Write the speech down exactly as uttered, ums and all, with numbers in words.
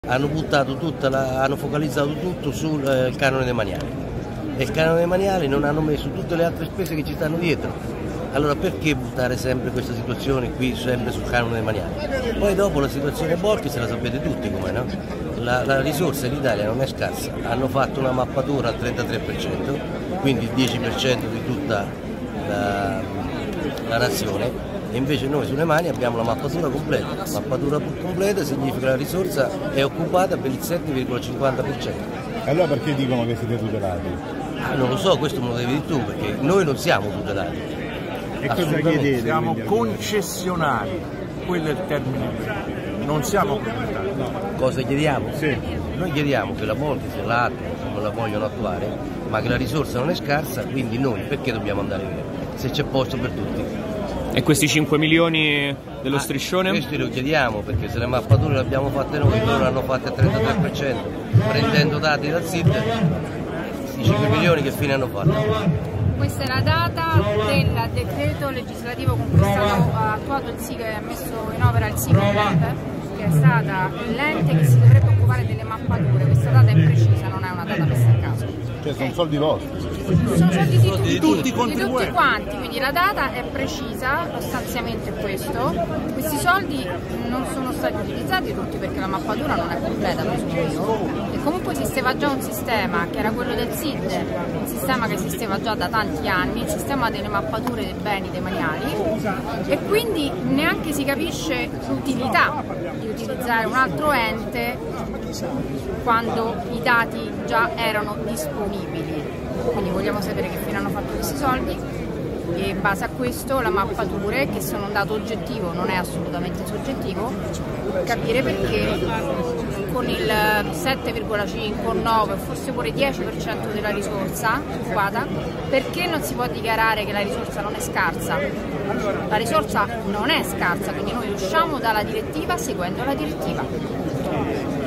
Hanno buttato tutta la, hanno focalizzato tutto sul eh, canone demaniale e il canone demaniale non hanno messo tutte le altre spese che ci stanno dietro. Allora perché buttare sempre questa situazione qui sempre sul canone demaniale? Poi dopo la situazione Bolchi se la sapete tutti com'è, no? La, la risorsa in Italia non è scarsa, hanno fatto una mappatura al trentatré per cento, quindi il dieci per cento di tutta la, la nazione. E invece noi sulle mani abbiamo la mappatura completa. La mappatura completa significa che la risorsa è occupata per il sette virgola cinquanta per cento. E allora perché dicono che siete tutelati? Ah, non lo so, questo me lo devi dire tu, perché noi non siamo tutelati. E cosa chiedete? Siamo concessionari, quello è il termine. Non siamo proprietari. Cosa chiediamo? Sì. Noi chiediamo che la Bolchi se la attua, non la vogliono attuare, ma che la risorsa non è scarsa, quindi noi perché dobbiamo andare via? Se c'è posto per tutti. E questi cinque milioni dello striscione? Ah, questi lo chiediamo perché se le mappature le abbiamo fatte noi, loro hanno fatte al trentatré per cento, prendendo dati dal S I D, i cinque milioni che fine hanno fatto? Questa è la data del decreto legislativo con cui è stato attuato il S I G e messo in opera il S I G che è stata l'ente che si dovrebbe occupare delle mappature. Questa data è precisa, non è una data messa a caso. Cioè sono soldi vostri? Sono soldi di tutti, di tutti i di contribuenti. tutti quanti, quindi la data è precisa, lo stanziamento è questo. Questi soldi non sono stati utilizzati tutti perché la mappatura non è completa, presumo io. E comunque esisteva già un sistema che era quello del S I D, un sistema che esisteva già da tanti anni, il sistema delle mappature dei beni demaniali, e quindi neanche si capisce l'utilità di utilizzare un altro ente quando i dati già erano disponibili. Quindi vogliamo sapere che fine hanno fatto questi soldi e in base a questo la mappature, che sono un dato oggettivo, non è assolutamente soggettivo, capire perché con il sette virgola cinque, nove, forse pure dieci per cento della risorsa occupata, perché non si può dichiarare che la risorsa non è scarsa? La risorsa non è scarsa, quindi noi usciamo dalla direttiva seguendo la direttiva.